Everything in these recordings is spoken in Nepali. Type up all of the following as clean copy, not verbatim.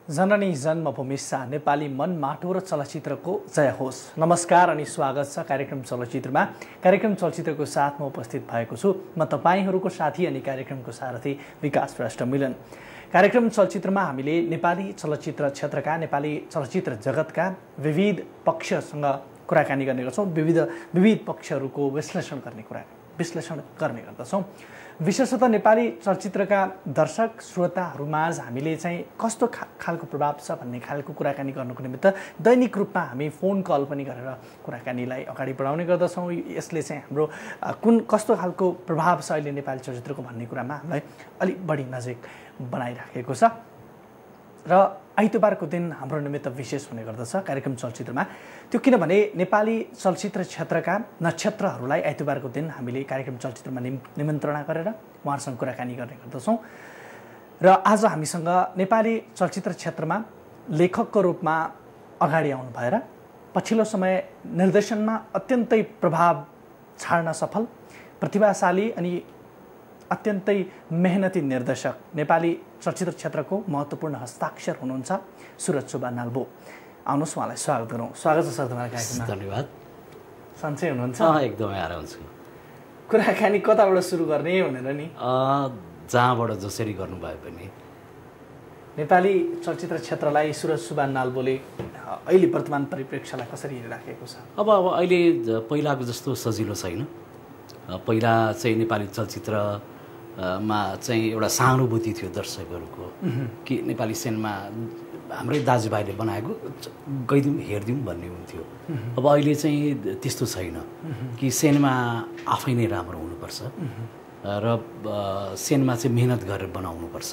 जननी जन्मभूमिसा नेपाली मन माटो र चलचित्रको जय होस्। नमस्कार अनि स्वागत छ कार्यक्रम चलचित्रमा। कार्यक्रम चलचित्रको साथमा उपस्थित भएको छु म तपाईहरुको साथी अनि कार्यक्रमको सारथी विकास श्रेष्ठ मिलन। कार्यक्रम चलचित्रमा हामीले नेपाली चलचित्र क्षेत्रका नेपाली चलचित्र जगतका विविध पक्षसँग कुराकानी गर्ने गर्छौं। विविध पक्षहरुको विश्लेषण गर्ने गर्दछौं। विशेषतः नेपाली चलचित्रका दर्शक श्रोताहरुमाझ हामीले चाहिँ कस्तो खालको प्रभाव छ भन्ने खालको कुराकानी गर्नको निमित्त दैनिक रूपमा हामी फोन कल पनि गरेर कुराकानीलाई अगाडि बढाउने गर्दछौं। यसले चाहिँ हाम्रो कस्तो खालको प्रभाव छ अहिले नेपाली चलचित्रको भन्ने कुरामा हामीलाई अलि बढी नजिक बनाइराखेको छ। र आइतबारको दिन हाम्रो निमित्त विशेष हुने गर्दछ कार्यक्रम चलचित्रमा। त्यो किनभने नेपाली चलचित्र क्षेत्रका नक्षत्रहरूलाई आइतबारको दिन हामीले कार्यक्रम चलचित्रमा निमन्त्रणा गरेर उहाँहरूसँग कुराकानी गर्ने गर्दछौं। र आज हामीसँग नेपाली चलचित्र क्षेत्रमा लेखकको रूपमा अगाडि आउनु भएर पछिल्लो समय निर्देशनमा अत्यन्तै प्रभाव छाड्न सफल प्रतिभाशाली अनि अत्यन्तै मेहनती निर्देशक नेपाली चलचित्र क्षेत्रको महत्त्वपूर्ण हस्ताक्षर हुनुहुन्छ सुरज सुब्बा नाल्बो। आउनुहोस् उहाँलाई स्वागत गरौँ। स्वागत छ सर तपाईलाई कार्यक्रममा। धन्यवाद। सन्चै हुनुहुन्छ? एकदमै आराम छु। कुराकानी कताबाट सुरु गर्ने भनेर नि जहाँबाट जसरी गर्नु भए पनि नेपाली चलचित्र क्षेत्रलाई सुरज सुब्बा नाल्बोले अहिले वर्तमान परिप्रेक्ष्यलाई कसरी हेरिराखेको छ? अब अहिले पहिलाको जस्तो सजिलो छैन। पहिला चाहिँ नेपाली चलचित्रमा चाहिँ एउटा सहानुभूति थियो दर्शकहरूको कि नेपाली सिनेमा हाम्रै दाजुभाइले बनाएको गइदिउँ हेरिदिउँ भन्ने हुन्थ्यो। अब अहिले चाहिँ त्यस्तो छैन कि सिनेमा आफै नै राम्रो हुनुपर्छ र सिनेमा चाहिँ मेहनत गरेर बनाउनुपर्छ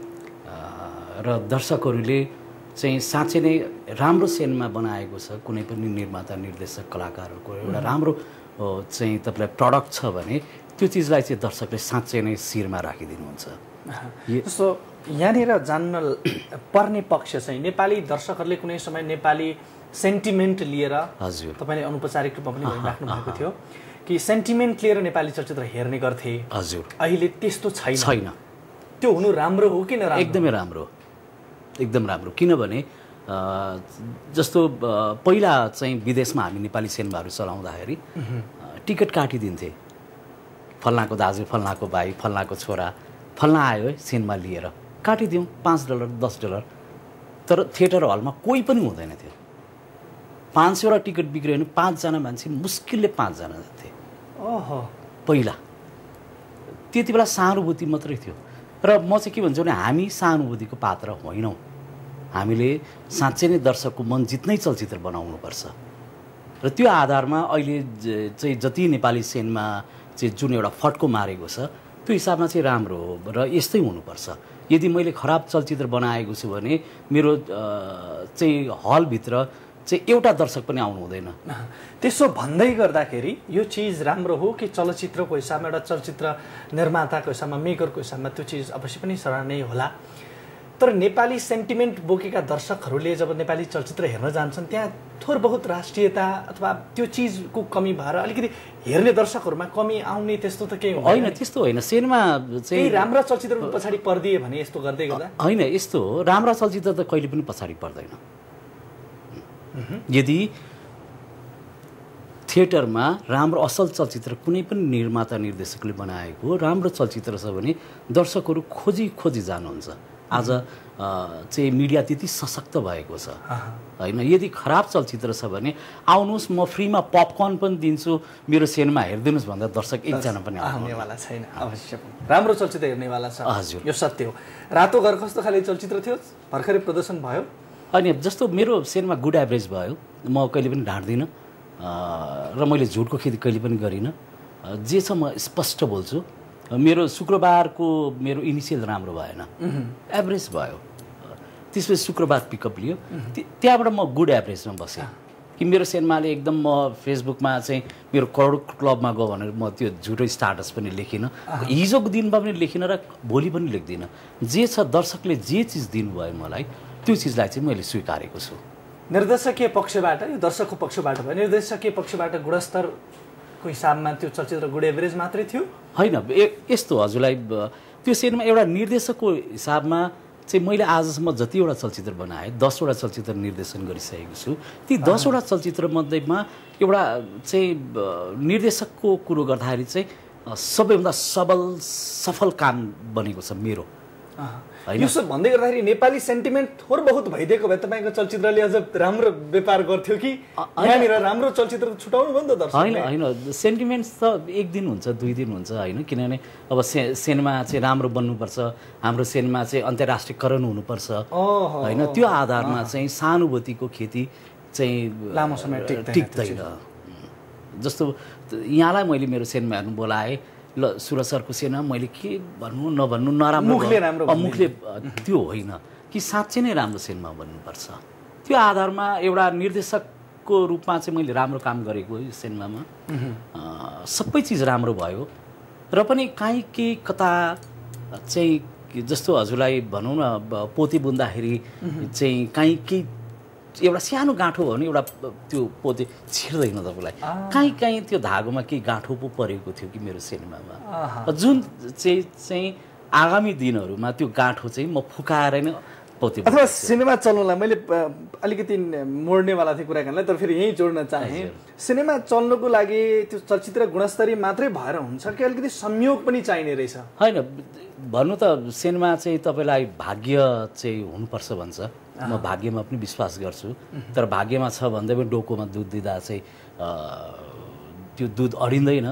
र दर्शकहरूले चाहिँ साँच्चै नै राम्रो सिनेमा बनाएको छ। कुनै पनि निर्माता निर्देशक कलाकारहरूको एउटा राम्रो चाहिँ तपाईँलाई प्रडक्ट छ भने त्यो चिजलाई चाहिँ दर्शकले साँच्चै नै शिरमा राखिदिनुहुन्छ। जस्तो यहाँनिर जान्न पर्ने पक्ष चाहिँ नेपाली दर्शकहरूले कुनै समय नेपाली सेन्टिमेन्ट लिएर हजुर तपाईँले अनौपचारिक रूपमा पनि भनिराख्नु भएको थियो कि सेन्टिमेन्ट लिएर नेपाली चलचित्र हेर्ने गर्थे। हजुर अहिले त्यस्तो छैन। त्यो हुनु राम्रो हो कि नराम्रो? एकदमै राम्रो, एकदम राम्रो। किनभने जस्तो पहिला चाहिँ विदेशमा हामी नेपाली सिनेमाहरू चलाउँदाखेरि टिकट काटिदिन्थे। फल्नाको दाजु, फल्नाको भाइ, फल्नाको छोरा, फल्ना आयो है सिनेमा लिएर काटिदिउँ $5 $10। तर थिएटर हलमा कोही पनि हुँदैन थियो। 500 वटा टिकट बिग्रियो भने 5 जना मान्छे मुस्किलले 5 जना जान्थे। ओहो, पहिला त्यति बेला सहानुभूति मात्रै थियो। र म चाहिँ के भन्छु भने हामी सहानुभूतिको पात्र होइनौँ। हामीले साँच्चै नै दर्शकको मन जित्नै चलचित्र बनाउनुपर्छ र त्यो आधारमा अहिले चाहिँ जति नेपाली सिनेमा चाहिँ जुन एउटा फड्को मारेको छ त्यो हिसाबमा चाहिँ राम्रो हो र यस्तै हुनुपर्छ। यदि मैले खराब चलचित्र बनाएको छु भने मेरो चाहिँ हलभित्र चाहिँ एउटा दर्शक पनि आउनु हुँदैन। त्यसो भन्दै गर्दाखेरि यो चिज राम्रो हो कि चलचित्रको हिसाबमा एउटा चलचित्र निर्माताको हिसाबमा मेकरको हिसाबमा त्यो चिज अवश्य पनि सराहनीय होला। तर नेपाली सेन्टिमेन्ट बोकेका दर्शकहरूले जब नेपाली चलचित्र हेर्न जान्छन् त्यहाँ थोर बहुत राष्ट्रियता अथवा त्यो चिजको कमी भएर अलिकति हेर्ने दर्शकहरूमा कमी आउने त्यस्तो त केही होइन। त्यस्तो होइन। सिनेमा चाहिँ राम्रा चलचित्र पछाडि पर्दिए भने यस्तो गर्दै गर्दा होइन। यस्तो हो, राम्रा चलचित्र त कहिले पनि पछाडि पर्दैन। यदि थिएटरमा राम्रो असल चलचित्र कुनै पनि निर्माता निर्देशकले बनाएको राम्रो चलचित्र छ भने दर्शकहरू खोजी जानुहुन्छ। आज चाहिँ मिडिया त्यति सशक्त भएको छ होइन। यदि खराब चलचित्र छ भने आउनुहोस् म फ्रीमा पपकर्न पनि दिन्छु, मेरो सिनेमा हेरिदिनुहोस् भन्दा दर्शक एकजना पनि आउनेवाला छैन। अवश्य पनि राम्रो चलचित्र हेर्नेवाला छ। हजुर, यो सत्य हो। रातो घर कस्तो खाले चलचित्र थियो, भर्खरै प्रदर्शन भयो। अनि जस्तो मेरो सिनेमा गुड एभरेज भयो, म कहिले पनि ढाँट्दिनँ र मैले झुटको खेती कहिले पनि गरिनँ। जे छ म स्पष्ट बोल्छु। मेरो शुक्रबारको मेरो इनिसियल राम्रो भएन, एभरेज भयो। त्यसपछि शुक्रबार पिकअप लियो, त्यहाँबाट म गुड एभरेजमा बसेँ कि मेरो सिनेमाले एकदम म फेसबुकमा चाहिँ मेरो करोड क्लबमा गयो भनेर म त्यो झुटो स्टाटस पनि लेखिनँ, हिजोको दिनमा पनि लेखिनँ र भोलि पनि लेख्दिनँ। जे छ दर्शकले जे चिज दिनुभयो मलाई त्यो चिजलाई चाहिँ मैले स्वीकारेको छु। निर्देशकीय पक्षबाट यो दर्शकको पक्षबाट भयो, निर्देशकीय पक्षबाट गुणस्तरको हिसाबमा त्यो चलचित्र गुड एभरेज मात्रै थियो? होइन, यस्तो हजुरलाई त्यो सिनेमा एउटा निर्देशकको हिसाबमा चाहिँ मैले आजसम्म जतिवटा चलचित्र बनाएँ 10वटा चलचित्र निर्देशन गरिसकेको छु। ती 10वटा चलचित्रमध्येमा एउटा चाहिँ निर्देशकको कुरो गर्दाखेरि चाहिँ सबैभन्दा सफल काम बनेको छ मेरो। यो सब भन्दै गर्दाखेरि नेपाली सेन्टिमेन्ट थोर बहुत भइदिएको भए तपाईँको चलचित्रले अझ राम्रो व्यापार गर्थ्यो कि यहाँनिर राम्रो चलचित्र छुटाउनु भयो नि त दर्शक? होइन सेन्टिमेन्ट्स त एक दिन हुन्छ 2 दिन हुन्छ होइन, किनभने अब सिनेमा चाहिँ राम्रो बन्नुपर्छ, हाम्रो सिनेमा चाहिँ अन्तर्राष्ट्रियकरण हुनुपर्छ होइन, त्यो आधारमा चाहिँ सहानुभूतिको खेती चाहिँ लामो समय टिक्दैन। जस्तो यहाँलाई मैले मेरो सिनेमा हेर्नु बोलाएँ, ल सुरज सरको सिनेमा मैले के भन्नु नभन्नु नराम्रो मुखले त्यो होइन कि साँच्चै नै राम्रो सिनेमा बन्नुपर्छ। त्यो आधारमा एउटा निर्देशकको रूपमा चाहिँ मैले राम्रो काम गरेको यो सिनेमामा सबै चिज राम्रो भयो र पनि काहीँ केही कता चाहिँ जस्तो हजुरलाई भनौँ न पोते बुन्दाखेरि चाहिँ काहीँ केही एउटा सानो गाँठो भयो भने एउटा त्यो पोते छिर्दैन तपाईँलाई, काहीँ त्यो धागोमा केही गाँठो पो परेको थियो कि मेरो सिनेमामा, जुन चाहिँ आगामी दिनहरूमा त्यो गाँठो चाहिँ म फुकाएर नै पोते। अथवा सिनेमा चल्नुलाई मैले अलिकति मोड्नेवाला थिएँ कुराकानीलाई, तर फेरि यहीँ जोड्न चाहेँ। सिनेमा चल्नुको लागि त्यो चलचित्र गुणस्तरीय मात्रै भएर हुन्छ कि अलिकति संयोग पनि चाहिने रहेछ? होइन, भन्नु त सिनेमा चाहिँ तपाईँलाई भाग्य चाहिँ हुनुपर्छ भन्छ, म भाग्यमा पनि विश्वास गर्छु, तर भाग्यमा छ भन्दै पनि डोकोमा दुध दिँदा चाहिँ त्यो दुध अडिँदैन,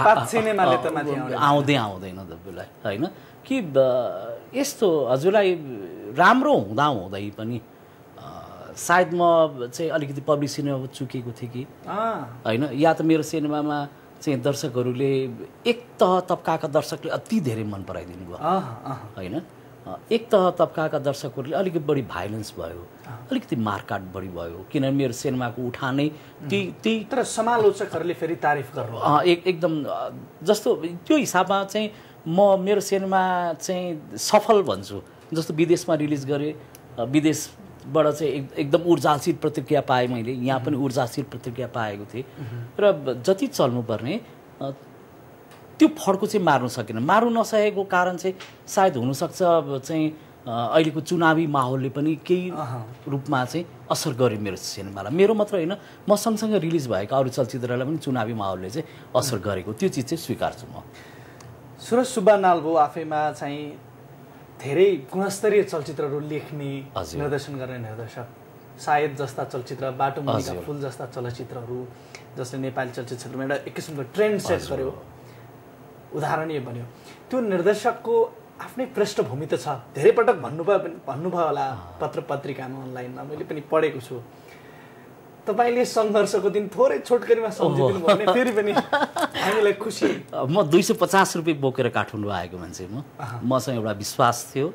आउँदैन तपाईँलाई होइन कि यस्तो हजुरलाई राम्रो हुँदै पनि सायद म चाहिँ अलिकति पब्लिसिटीमा चुकेको थिएँ कि होइन, या त मेरो सिनेमामा चाहिँ दर्शकहरूले एक तबकाका दर्शकले अति धेरै मन पराइदिनु भयो होइन, एक तबकाका दर्शकहरूले अलिकति बढी भाइलेन्स भयो, अलिकति मारकाट बढी भयो, किनभने मेरो सिनेमाको उठानै त्यही तर समालोचकहरूले फेरि तारिफ गर्नु एकदम जस्तो त्यो हिसाबमा चाहिँ म मेरो सिनेमा चाहिँ सफल भन्छु। जस्तो विदेशमा रिलिज गरेँ, विदेशबाट चाहिँ एकदम ऊर्जाशील प्रतिक्रिया पाएँ मैले, यहाँ पनि ऊर्जाशील प्रतिक्रिया पाएको थिएँ र जति चल्नुपर्ने त्यो फड्को चाहिँ मार्नु नसकेको कारण चाहिँ सायद हुनसक्छ चाहिँ अहिलेको चुनावी माहौलले पनि केही रूपमा चाहिँ असर गर्यो मेरो सिनेमालाई। मेरो मात्र होइन, म सँगसँगै रिलिज भएको अरू चलचित्रलाई पनि चुनावी माहौलले चाहिँ असर गरेको, त्यो चिज चाहिँ स्वीकार्छु म। सुरज सुब्बा नाल्बो आफैमा चाहिँ धेरै गुणस्तरीय चलचित्रहरू लेख्ने निर्देशन गर्ने निर्देशक, सायद जस्ता चलचित्र, बाटो मुनिका फुल जस्ता चलचित्रहरू जसले नेपाली चलचित्रमा एउटा एक किसिमको ट्रेन्ड सेट गर्यो, उदाहरणीय बन्यो। त्यो निर्देशकको आफ्नै पृष्ठभूमि त छ, धेरै पटक भन्नुभयो होला पत्र पत्रिकामा, अनलाइनमा मैले पनि पढेको छु। तपाईँले सङ्घर्षको दिन थोरै छोटकरीमा सम्झिदिनु भयो भने फेरि पनि हामीलाई खुसी। म 250 रुपियाँ बोकेर काठमाडौँ आएको मान्छे, मसँग एउटा विश्वास थियो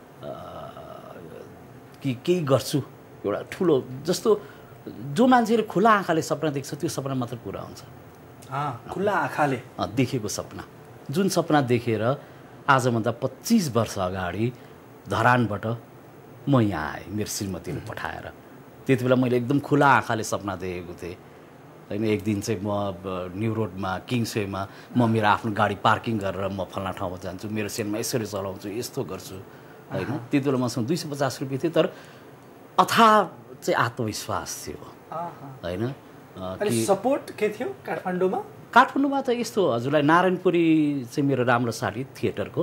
कि केही गर्छु, एउटा ठुलो जस्तो जो मान्छेले खुला आँखाले सपना देख्छ त्यो सपना मात्र पुरा हुन्छ। खुला आँखाले देखेको सपना, जुन सपना देखेर आजभन्दा 25 वर्ष अगाडि धरानबाट म यहाँ आएँ मेरो श्रीमतीले पठाएर। त्यति बेला मैले एकदम खुला आँखाले सपना देखेको थिएँ होइन। एक दिन चाहिँ म न्यु रोडमा किङ्सवेमा म मेरो आफ्नो गाडी पार्किङ गरेर म फल्ना ठाउँमा जान्छु, मेरो सिनेमा यसरी चलाउँछु, यस्तो गर्छु होइन। त्यति बेला मसँग 250 रुपियाँ थियो, तर अथाह चाहिँ आत्मविश्वास थियो होइन। सपोर्ट के थियो काठमाडौँमा? काठमाडौँमा त यस्तो हजुरलाई नारायणपुरी चाहिँ मेरो राम्रो साथी थिएटरको,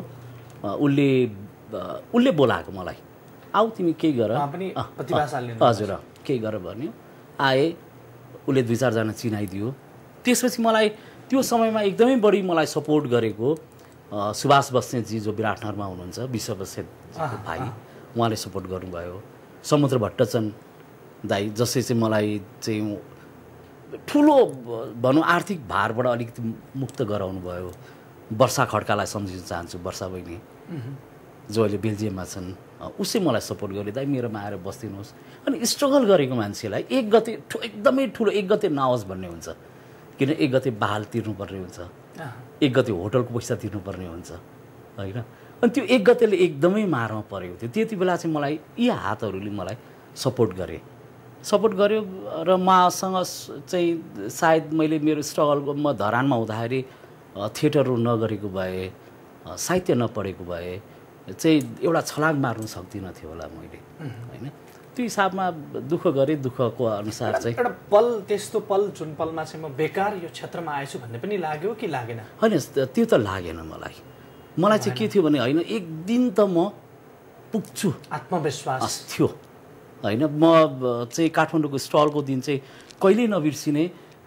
उसले बोलाएको मलाई, आऊ तिमी केही गर, हजुर केही गर भन्यो। आएँ, उसले 2-4 जना चिनाइदियो। त्यसपछि मलाई त्यो समयमा एकदमै बढी मलाई सपोर्ट गरेको सुभाष बस्नेतजी जो विराटनगरमा हुनुहुन्छ, विश्व बस्नेतजीको भाइ, उहाँले सपोर्ट गर्नुभयो। समुद्र भट्टचन दाई जसले चाहिँ मलाई चाहिँ ठुलो भनौँ आर्थिक भारबाट अलिकति मुक्त गराउनु भयो। वर्षा खड्कालाई सम्झिन चाहन्छु, वर्षा बहिनी जो अहिले बेल्जियममा छन्, उसै मलाई सपोर्ट गर्यो, दाइ मेरोमा आएर बस्दिनुहोस्। अनि स्ट्रगल गरेको मान्छेलाई 1 गते एकदमै ठुलो 1 गते नआओस् भन्ने हुन्छ, किन 1 गते बहाल तिर्नुपर्ने हुन्छ, 1 गते होटलको पैसा तिर्नुपर्ने हुन्छ होइन। अनि त्यो 1 गतेले एकदमै मारमा परेको थियो। त्यति बेला चाहिँ मलाई यी हातहरूले मलाई सपोर्ट गर्यो र मसँग चाहिँ सायद मैले मेरो स्ट्रगलको म धरानमा हुँदाखेरि थिएटरहरू नगरेको भए, साहित्य नपढेको भए चाहिँ एउटा छलाङ मार्नु सक्दिनँ थियो होला मैले होइन त्यो हिसाबमा दुःख गरेँ दुःखको अनुसार चाहिँ एउटा पल त्यस्तो पल जुन पलमा चाहिँ म बेकार यो क्षेत्रमा आएछु भन्ने पनि लाग्यो कि लागेन होइन त्यो त लागेन मलाई चाहिँ के थियो भने होइन एक दिन त म पुग्छु आत्मविश्वास थियो होइन म चाहिँ काठमाडौँको स्टलको दिन चाहिँ कहिल्यै नबिर्सिने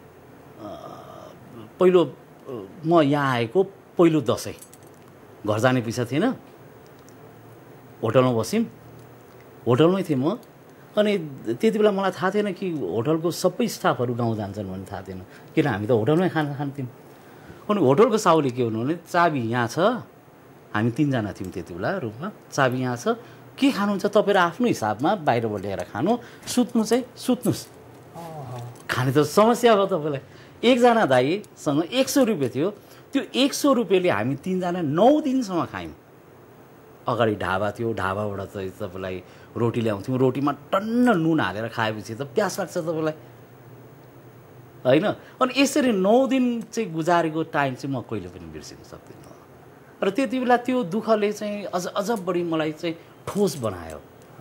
पहिलो म यहाँ आएको पहिलो दसैँ घर जाने पैसा थिएन होटलमा बस्यौँ होटलमै थिएँ म अनि त्यति बेला मलाई थाहा थिएन कि होटलको सबै स्टाफहरू गाउँ जान्छन् भन्ने थाहा थिएन किन हामी त होटलमै खाना खान्थ्यौँ अनि होटलको साउले के भन्नु भने चाबी यहाँ छ हामी 3 जना थियौँ त्यति बेला रुममा चाबी यहाँ छ के खानुहुन्छ तपाईँहरू आफ्नो हिसाबमा बाहिरबाट ल्याएर खानु सुत्नु चाहिँ सुत्नुहोस् खाने त समस्या भयो तपाईँलाई एकजना दाईसँग 100 रुपियाँ थियो त्यो 100 रुपियाँले हामी 3 जना 9 दिनसम्म खायौँ अगाडि ढाबा थियो ढाबाबाट चाहिँ तपाईँलाई रोटी ल्याउँथ्यौँ रोटीमा टन्न नुन हालेर खाएपछि त प्यास लाग्छ तपाईँलाई होइन अनि यसरी 9 दिन चाहिँ गुजारेको टाइम चाहिँ म कहिले पनि बिर्सिन सक्दिनँ र त्यति बेला त्यो दुःखले चाहिँ अझ बढी मलाई चाहिँ ठोस बनायो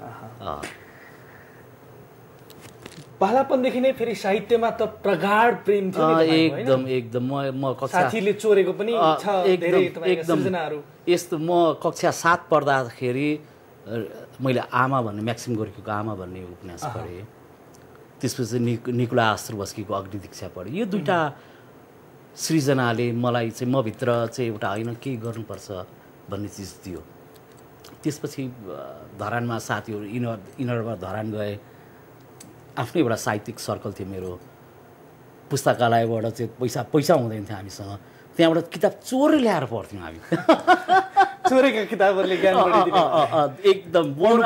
बालापनदेखि नै फेरि साहित्यमा त प्रगाढ प्रेम थियो एकदम म कक्षा साथीले चोरेको पनि छ धेरै तपाईको सृजनाहरू यस्तो म कक्षा 7 पढ्दाखेरि मैले आमा भन्ने म्याक्सिम गोर्कीको आमा भन्ने उपन्यास पढेँ त्यसपछि निकोला आस्ट्रोवस्कीको अग्नि दीक्षा पढेँ यो दुईटा सृजनाले मलाई चाहिँ म भित्र चाहिँ एउटा होइन केही गर्नुपर्छ भन्ने चिज दियो त्यसपछि धरानमा साथीहरू इनरमा धरान गए आफ्नै एउटा साहित्यिक सर्कल थियो मेरो पुस्तकालयबाट चाहिँ पैसा हुँदैन थियो हामीसँग त्यहाँबाट किताब चोरेर ल्याएर पढ्थ्यौँ हामी चोरेका किताबहरूले ज्ञान एकदम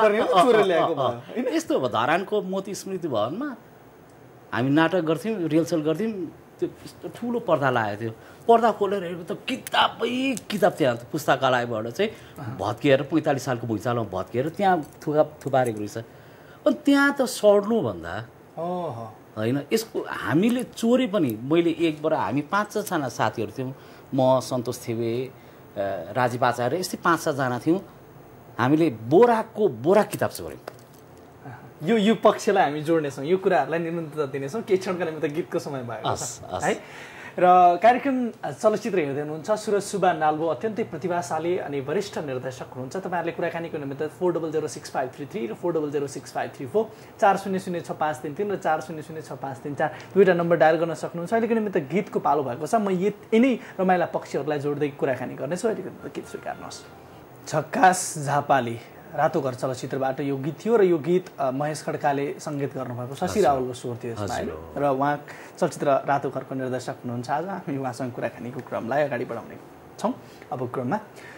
यस्तो भयो धरानको मोती स्मृति भवनमा हामी नाटक गर्थ्यौँ रिहर्सल गर्थ्यौँ त्यो यस्तो ठुलो पर्दा लागेको थियो पर्दा खोलेर हेरेको त किताब त्यहाँ पुस्तकालयबाट चाहिँ भत्किएर 45 सालको भुइँचालोमा भत्किएर त्यहाँ थुपारेको रहेछ अनि त्यहाँ त सड्नुभन्दा होइन यसको हामीले चोरे पनि मैले एकबाट हामी 5-6 जना साथीहरू थियौँ म सन्तोष थिवे राजीव आचार्य यस्तै 5-7 जना थियौँ हामीले बोरा किताब चोर्यौँ यो पक्षलाई हामी जोड्नेछौँ यो कुराहरूलाई निरन्तरता दिनेछौँ केही क्षणका निमित्त गीतको समय भएको छ है र कार्यक्रम चलचित्र हेर्दै हुनुहुन्छ सुरज सुब्बा नाल्बो अत्यन्तै प्रतिभाशाली अनि वरिष्ठ निर्देशक हुनुहुन्छ तपाईँहरूले कुराकानीको निमित्त 40065333 र 400654 400653 र 400654 दुईवटा नम्बर डायल गर्न सक्नुहुन्छ अहिलेको निमित्त गीतको पालो भएको छ म यिनै रमाइला पक्षहरूलाई जोड्दै कुराकानी गर्नेछु अहिलेको निमित्त गीत स्वीकार्नुहोस् झक्कास झापाली रातो घर चलचित्रबाट यो गीत थियो र यो गीत महेश खड्काले सङ्गीत गर्नुभएको शशि रावलको स्वर थियो यसमा र उहाँ चलचित्र रातो घरको निर्देशक हुनुहुन्छ आज हामी उहाँसँग कुराकानीको क्रमलाई अगाडि बढाउने छौँ अब क्रममा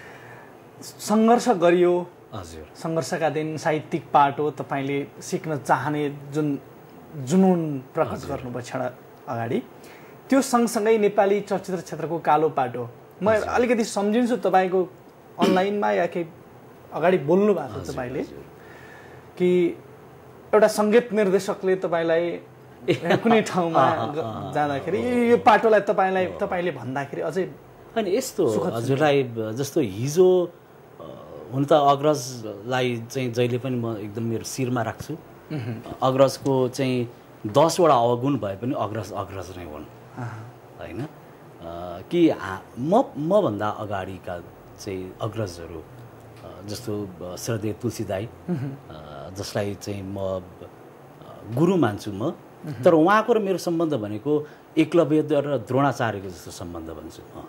सङ्घर्ष गरियो हजुर सङ्घर्षका दिन साहित्यिक पाटो तपाईँले सिक्न चाहने जुन जुनुन प्रकट गर्नुभयो क्षण अगाडि त्यो सँगसँगै नेपाली चलचित्र क्षेत्रको कालो पाटो म अलिकति सम्झिन्छु तपाईँको अनलाइनमा या केही अगाडि बोल्नु भएको तपाईँले कि एउटा सङ्गीत निर्देशकले तपाईँलाई कुनै ठाउँमा जाँदाखेरि यो पाटोलाई तपाईँले भन्दाखेरि अझै होइन यस्तो हजुरलाई जस्तो हिजो हुन त अग्रजलाई चाहिँ जहिले पनि म एकदम मेरो शिरमा राख्छु अग्रजको चाहिँ 10वटा अवगुण भए पनि अग्रज नै हुन् होइन कि मभन्दा अगाडिका चाहिँ अग्रजहरू जस्तो श्रद्धेय तुलसी दाई जसलाई चाहिँ म गुरु मान्छु म तर उहाँको र मेरो सम्बन्ध भनेको एकलव्य र द्रोणाचार्यको जस्तो सम्बन्ध भन्छु म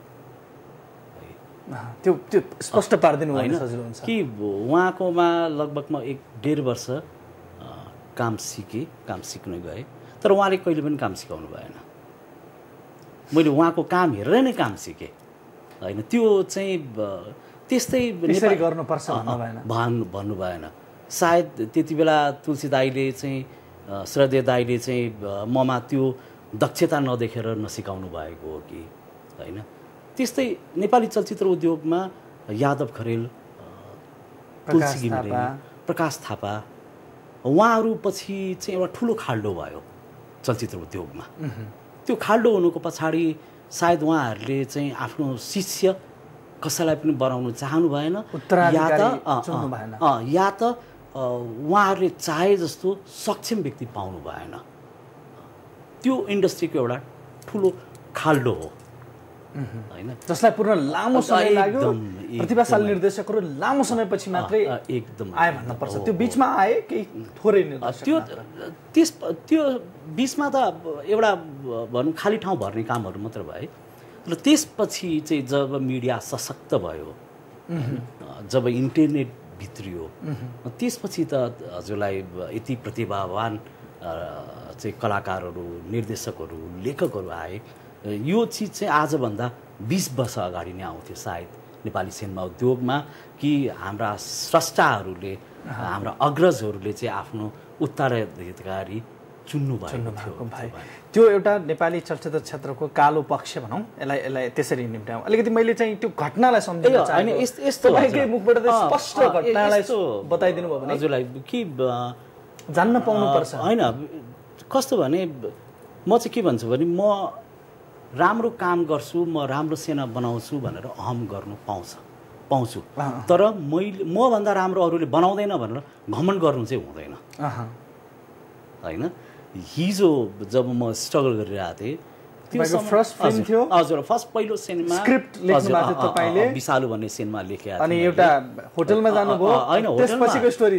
त्यो स्पष्ट पार्दिनु होइन कि उहाँकोमा लगभग म 1.5 वर्ष काम सिक्न गएँ तर उहाँले कहिले पनि काम सिकाउनु भएन मैले उहाँको काम हेरेर नै काम सिकेँ होइन त्यो चाहिँ त्यस्तै गर्नुपर्छ भन्नु भएन सायद त्यति बेला तुलसी दाईले चाहिँ श्रद्धेय दाईले चाहिँ ममा त्यो दक्षता नदेखेर नसिकाउनु भएको हो कि होइन त्यस्तै नेपाली चलचित्र उद्योगमा यादव खरेल तुलसी घिमिरे प्रकाश थापा उहाँहरू पछि चाहिँ एउटा ठुलो खाल्डो भयो चलचित्र उद्योगमा त्यो खाल्डो हुनुको पछाडि सायद उहाँहरूले चाहिँ आफ्नो शिष्य कसैलाई पनि बनाउनु चाहनु भएन या त उहाँहरूले चाहे जस्तो सक्षम व्यक्ति पाउनु भएन। त्यो इन्डस्ट्रीको एउटा ठुलो खाल्डो हो हैन, जसलाई पूर्ण लामो समय लाग्यो। प्रतिभाशाली निर्देशकहरू लामो समयपछि मात्रै एकदम आए भन्न पर्छ। त्यो बीचमा आए केही थोरै निर्देशक त्यो बीचमा त एउटा भनौँ खाली ठाउँ भर्ने कामहरू मात्र भए। र त्यसपछि चाहिँ जब मिडिया सशक्त भयो, जब इन्टरनेट भित्रियो, त्यसपछि त हजुरलाई यति प्रतिभावान चाहिँ कलाकारहरू, निर्देशकहरू, लेखकहरू आए। यो चिज चाहिँ आजभन्दा 20 वर्ष अगाडि नै आउँथ्यो सायद नेपाली सिनेमा उद्योगमा, कि हाम्रा स्रष्टाहरूले, हाम्रा अग्रजहरूले चाहिँ आफ्नो उत्तराधिकारी चुन्नु भएको थियो। त्यो एउटा नेपाली चलचित्र क्षेत्रको कालो पक्ष भनौँ, यसलाई त्यसरी निम्त्याउँ। अलिकति मैले चाहिँ त्यो घटनालाई सम्झिन चाहेँ। तपाईँकै मुखबाट स्पष्ट घटनालाई बताइदिनु भयो भने हजुरलाई कि जान्न पाउनुपर्छ। होइन, कस्तो भने म चाहिँ के भन्छु भने म राम्रो काम गर्छु, म राम्रो सेना बनाउँछु भनेर अहम गर्नु पाउँछु, तर मभन्दा राम्रो अरूले बनाउँदैन भनेर घमण्ड गर्नु चाहिँ हुँदैन होइन। हिजो जब म स्ट्रगल गरिरहेको थिएँ, त्यो फर्स्ट फिल्म थियो हजुर, फर्स्ट पहिलो सिनेमा स्क्रिप्ट लेख्नु भएको थियो तपाईले, विशालु भन्ने सिनेमा लेखेको, अनि एउटा होटलमा जानुभयो होइन, त्यसपछिको स्टोरी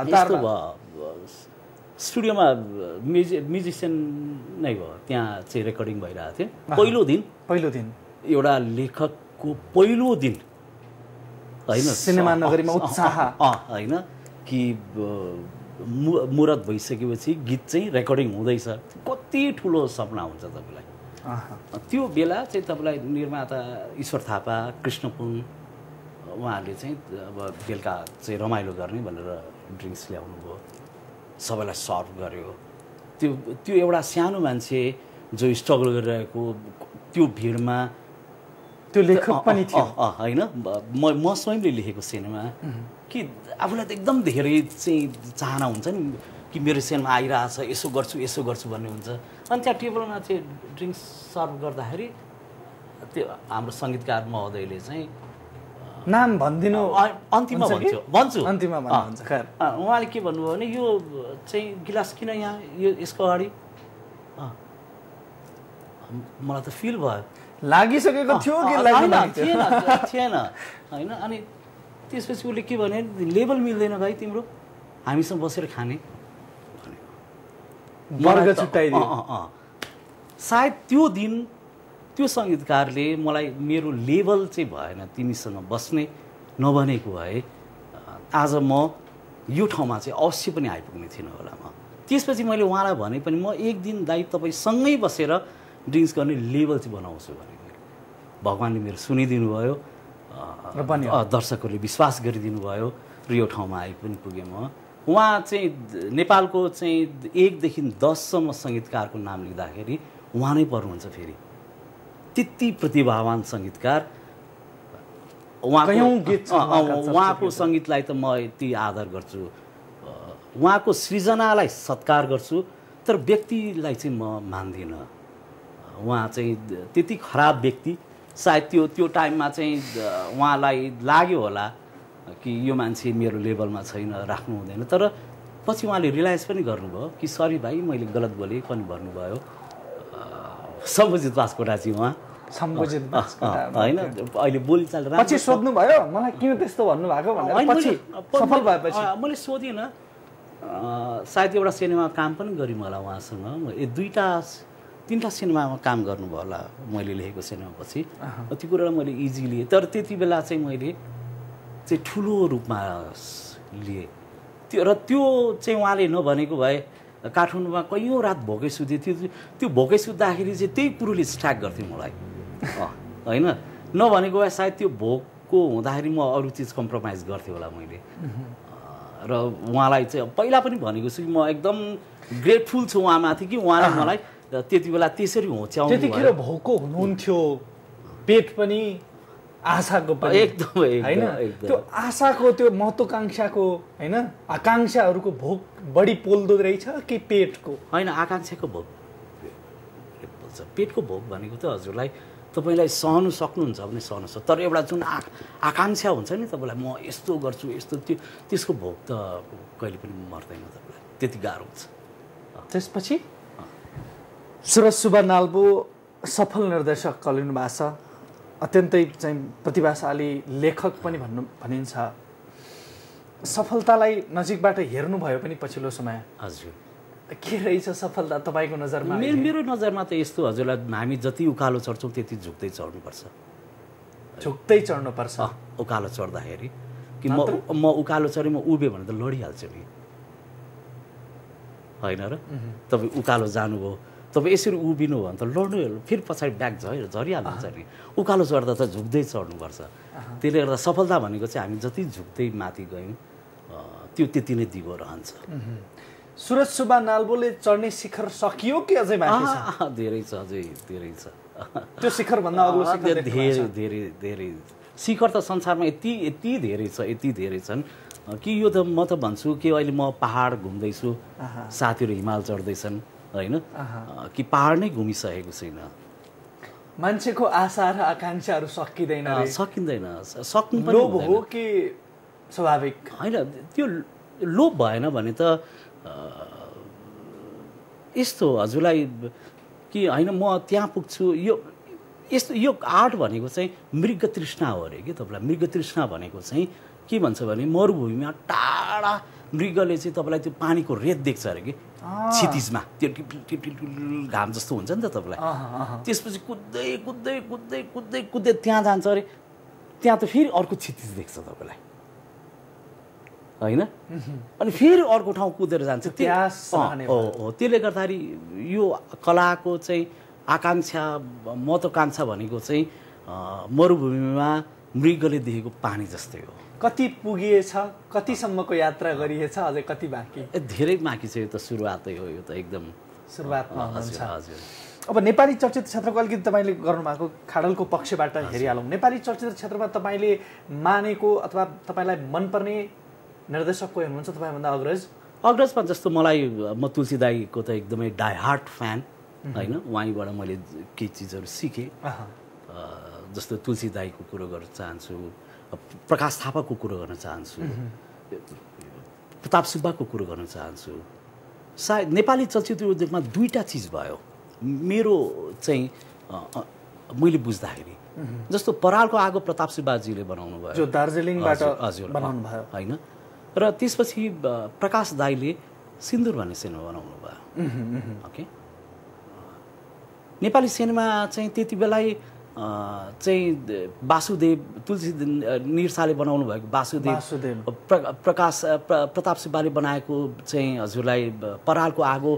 स्टुडियोमा म्युजिसियन नै भयो, त्यहाँ चाहिँ रेकर्डिङ भइरहेको थियो। पहिलो दिन एउटा लेखकको पहिलो दिन होइन, सिनेमा नगरीमा उत्साह होइन कि मुरत भइसकेपछि गीत चाहिँ रेकर्डिङ हुँदैछ, कति ठुलो सपना हुन्छ तपाईँलाई। त्यो बेला चाहिँ तपाईँलाई निर्माता ईश्वर थापा, कृष्णपुन उहाँहरूले चाहिँ अब बेलुका चाहिँ रमाइलो गर्ने भनेर ड्रिङ्क्स ल्याउनु भयो, सबैलाई सर्भ गर्यो। त्यो एउटा सानो मान्छे जो स्ट्रगल गरिरहेको त्यो भिडमा त्यो लेखक पनि थियो होइन। म स्वयंले लेखेको सिनेमा कि आफूलाई त एकदम धेरै चाहिँ चाहना हुन्छ नि कि मेरो सिनेमा आइरहेछ, यसो गर्छु भन्ने हुन्छ। अनि त्यहाँ टेबलमा चाहिँ ड्रिङ्क्स सर्भ गर्दाखेरि त्यो हाम्रो सङ्गीतकार महोदयले चाहिँ नाम भनिदिनु अन्तिममा भन्छु अन्तिममा भन्नुहुन्छ। उहाँले के भन्नुभयो भने यो चाहिँ गिलास किन यहाँ, यो यसको अगाडि मलाई त फिल भयो, लागिसकेको थियो कि थिएन होइन। अनि त्यसपछि उसले के भने, लेभल मिल्दैन भाइ तिम्रो, हामीसँग बसेर खाने वर्ग छुट्याइदियो। सायद त्यो दिन त्यो सङ्गीतकारले मलाई मेरो लेभल चाहिँ भएन तिमीसँग बस्ने नभनेको भए आज म यो ठाउँमा चाहिँ अवश्य पनि आइपुग्ने थिइनँ होला। म त्यसपछि मैले उहाँलाई भने पनि म एक दिन दाइ तपाईँसँगै बसेर ड्रिङ्क्स गर्ने लेभल चाहिँ बनाउँछु भने भगवान्ले मेरो सुनिदिनु भयो र दर्शकहरूले विश्वास गरिदिनु भयो र यो ठाउँमा आइ पनि पुगेँ म। उहाँ चाहिँ नेपालको चाहिँ 1 देखि 10 सम्म सङ्गीतकारको नाम लिँदाखेरि उहाँ नै पर्नुहुन्छ। फेरि त्यति प्रतिभावान सङ्गीतकार, उहाँको सङ्गीतलाई त म यति आदर गर्छु, उहाँको सृजनालाई सत्कार गर्छु, तर व्यक्तिलाई चाहिँ म मान्दिनँ। उहाँ चाहिँ त्यति खराब व्यक्ति, सायद त्यो टाइममा चाहिँ उहाँलाई लाग्यो होला कि यो मान्छे मेरो लेभलमा छैन, राख्नु हुँदैन। तर पछि उहाँले रियलाइज पनि गर्नुभयो कि सरी भाइ मैले गलत बोलेँ पनि भन्नुभयो। सम्बोजित बास्कोटा चाहिँ उहाँ सम्बोजित होइन, अहिले बोलीचाल पछि सोध्नु भयो मलाई किन त्यस्तो भन्नुभएको भनेर, पछि सफल भएपछि मैले सोधिनँ। सायद एउटा सिनेमा काम पनि गरेँ मलाई उहाँसँग, 2-3टा सिनेमामा काम गर्नुभयो होला मैले लेखेको सिनेमापछि। त्यो कुरालाई मैले इजी लिएँ, तर त्यति बेला चाहिँ मैले चाहिँ ठुलो रूपमा लिएँ र त्यो चाहिँ उहाँले नभनेको भए काठमाडौँमा कैयौँ रात भोकै सुतेँ। त्यो भोकै सुत्दाखेरि चाहिँ त्यही कुरोले स्ट्याक गर्थ्यो मलाई होइन। नभनेको भए सायद त्यो भोकको हुँदाखेरि म अरू चिज कम्प्रोमाइज गर्थेँ होला मैले। र उहाँलाई चाहिँ पहिला पनि भनेको छु कि म एकदम ग्रेटफुल छु उहाँमाथि कि उहाँले मलाई त्यति बेला त्यसरी होच्याउनु। त्यतिखेर भोको हुनुहुन्थ्यो, पेट पनि आशाको पनि एकदमै होइन, त्यो आशाको त्यो महत्त्वाकांक्षाको होइन, आकाङ्क्षाहरूको भोक बढी पोल्दो रहेछ कि पेटको? होइन, आकाङ्क्षाको भोक, पेटको भोक भनेको त हजुरलाई तपाईँलाई सहनु सक्नुहुन्छ भने सहनु सक्छ, तर एउटा जुन आकाङ्क्षा हुन्छ नि तपाईँलाई, म यस्तो गर्छु यस्तो, त्यसको भोग त कहिले पनि मर्दैन तपाईँलाई, त्यति गाह्रो हुन्छ। त्यसपछि सुरज सुब्बा नाल्बो सफल निर्देशक कहलिनु भएको छ, अत्यन्तै चाहिँ प्रतिभाशाली लेखक पनि भनिन्छ। सफलतालाई नजिकबाट हेर्नुभयो पनि पछिल्लो समय। हजुर, के रहेछ सफलता तपाईँको नजरमा? मेरो नजरमा त यस्तो, हजुरलाई हामी जति उकालो चढ्छौँ त्यति झुक्दै चढ्नुपर्छ। झुक्दै चढ्नुपर्छ। उकालो चढ्दाखेरि कि म उकालो चढेँ, म उभियो भने त लडिहाल्छु नि, होइन र? तपाईँ उकालो जानुभयो, तपाईँ यसरी उभिनु भयो भने त लड्नु, फेरि पछाडि ब्याग झरिहाल्नुहुन्छ नि। उकालो चढ्दा त झुक्दै चढ्नुपर्छ। त्यसले गर्दा सफलता भनेको चाहिँ हामी जति झुक्दै माथि गयौँ त्यो त्यति नै दिगो रहन्छ। सुरज सुब्बा नाल्बोले चढ्ने शिखर सकियो कि अझै बाँकी छ? धेरै छ, अझै धेरै छ। त्यो शिखर भन्दा अग्लो शिखर धेरै धेरै धेरै शिखर त संसारमा यति धेरै छ, यति धेरै छन् कि यो त म त भन्छु कि अहिले म पहाड घुम्दैछु, साथीहरू हिमाल चढ्दैछन्, होइन कि पहाड नै घुमिसकेको छैन। मान्छेको आशा र आकाङ्क्षाहरू सकिँदैन, सकिँदैन। सक्नु पनि लोभ हो कि स्वाभाविक? होइन, त्यो लोभ भएन भने त यस्तो हजुरलाई कि होइन म त्यहाँ पुग्छु, यो आर्ट भनेको चाहिँ मृग तृष्णा हो अरे कि तपाईँलाई। मृग तृष्णा भनेको चाहिँ के भन्छ भने मरुभूमिमा टाढा मृगले चाहिँ तपाईँलाई त्यो पानीको रेत देख्छ अरे कि क्षितिजमा, त्यो घाम जस्तो हुन्छ नि त तपाईँलाई। त्यसपछि कुद्दै कुद्दै कुद्दै कुद्दै कुद्दै त्यहाँ जान्छ अरे, त्यहाँ त फेरि अर्को क्षितिज देख्छ तपाईँलाई, होइन? अनि फेरि अर्को ठाउँ कुदेर जान्छ। त्यसले गर्दाखेरि यो कलाको चाहिँ आकाङ्क्षा, महत्त्वाकाङ्क्षा भनेको चाहिँ मरुभूमिमा मृगले देखेको पानी जस्तै हो। कति पुगिएछ, कतिसम्मको यात्रा गरिएछ, अझै कति बाँकी? धेरै बाँकी छ, यो त सुरुवातै हो, यो त एकदम सुरुवातमा हुनुहुन्छ। हजुर। अब नेपाली चलचित्र क्षेत्रको अलिकति तपाईँले गर्नुभएको खाडलको पक्षबाट हेरिहालौँ, नेपाली चलचित्र क्षेत्रमा तपाईँले मानेको अथवा तपाईँलाई मनपर्ने निर्देशक कोही हुनुहुन्छ तपाईँभन्दा अग्रजमा? जस्तो मलाई म तुलसी दाईको त एकदमै डाइहार्ट फ्यान, होइन? उहाँबाट मैले केही चिजहरू सिकेँ। जस्तो तुलसी दाईको कुरो गर्न चाहन्छु, प्रकाश थापाको कुरो गर्न चाहन्छु, प्रताप सुब्बाको कुरो गर्न चाहन्छु। सायद नेपाली चलचित्र उद्योगमा दुईवटा चिज भयो मेरो चाहिँ मैले बुझ्दाखेरि। जस्तो परालको आगो प्रताप सुब्बाजीले बनाउनु भयो, जो दार्जिलिङबाट बनाउनु भयो, होइन? र त्यसपछि प्रकाश दाईले सिन्दुर भन्ने सिनेमा बनाउनु भयो। ओके, नेपाली सिनेमा चाहिँ त्यति बेला चाहिँ वासुदेव, तुलसी निरसाले बनाउनु भएको वासुदेव, प्रताप सुब्बाले बनाएको चाहिँ हजुरलाई परालको आगो,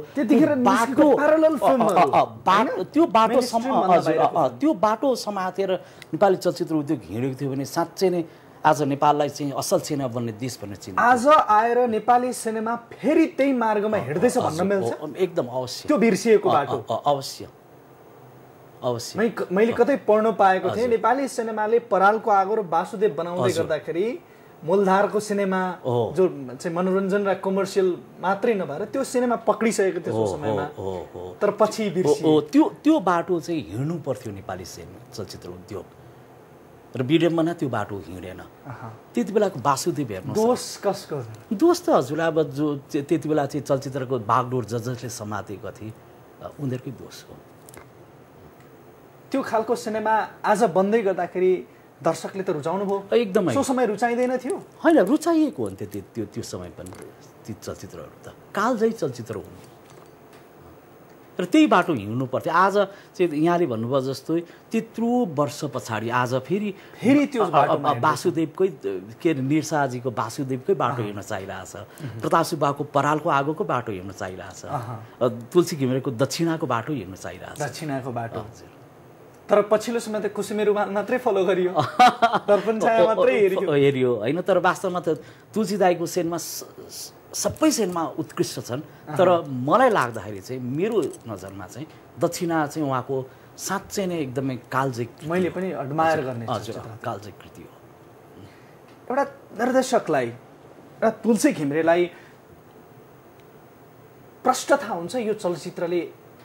त्यो बाटो समातेर नेपाली चलचित्र उद्योग हिँडेको थियो भने साँच्चै नै आज नेपाललाई चाहिँ असल सिनेमा बन्ने देश भन्ने चिन्ह आज आएर नेपाली सिनेमा फेरि त्यही मार्गमा हिँड्दैछ भन्न मिल्छ? एकदम अवश्य। त्यो बिर्सिएको बाटो अवश्य अवश्य। मैले कतै पढ्न पाएको थिएँ, नेपाली सिनेमाले परालको आगो र वासुदेव बनाउँदै गर्दाखेरि मूलधारको सिनेमा जो चाहिँ मनोरञ्जन र कमर्सियल मात्रै नभएर त्यो सिनेमा पक्रिसकेको थियो त्यो समयमा, तर पछि बिर्सियो। त्यो बाटो चाहिँ हिँड्नु पर्थ्यो नेपाली सिनेमा चलचित्र उद्योग, र विडम्बना त्यो बाटो हिँडेन। त्यति बेलाको वासुदेव हेर्नु, दोष कसको? दोष त हजुरलाई अब जो त्यति बेला चाहिँ चलचित्रको बागडोर जसले समातेका थिए उनीहरूकै दोष हो। त्यो खालको सिनेमा आज बन्दै गर्दाखेरि दर्शकले त रुचाउनु भयो? एकदमै। सो समय रुचाइँदैन थियो? होइन, रुचाइएको हो नि त्यो समय पनि। ती चलचित्रहरू त कालजयी चलचित्र हुन् र त्यही बाटो हिँड्नु पर्थ्यो। आज चाहिँ यहाँले भन्नुभयो जस्तो त्यत्रो वर्ष पछाडि आज फेरि त्यो वासुदेवकै के अरे निरसाजीको वासुदेवकै बाटो हिँड्न चाहिरहेछ, प्रताप सुब्बाको परालको आगोको बाटो हिँड्न चाहिरहेछ, तुलसी घिमिरेको दक्षिणाको बाटो हिँड्न चाहिरहेछ। दक्षिणाको बाटो। तर पछिल्लो समय त कुसुमे रुमाल मात्रै फलो गरियो, दर्पण छाया मात्रै हेरियो, होइन? तर वास्तवमा त तुलसी दाईको सिनेमा सबै सिनेमा उत्कृष्ट छन्, तर मलाई लाग्दाखेरि चाहिँ मेरो नजरमा चाहिँ दक्षिणा चाहिँ उहाँको साँच्चै नै एकदमै कालजयी, मैले पनि एडमायर गर्ने कालजयी कृति हो। एउटा निर्देशकलाई, एउटा तुलसी घिमिरेलाई प्रष्ट थाहा हुन्छ यो चलचित्रले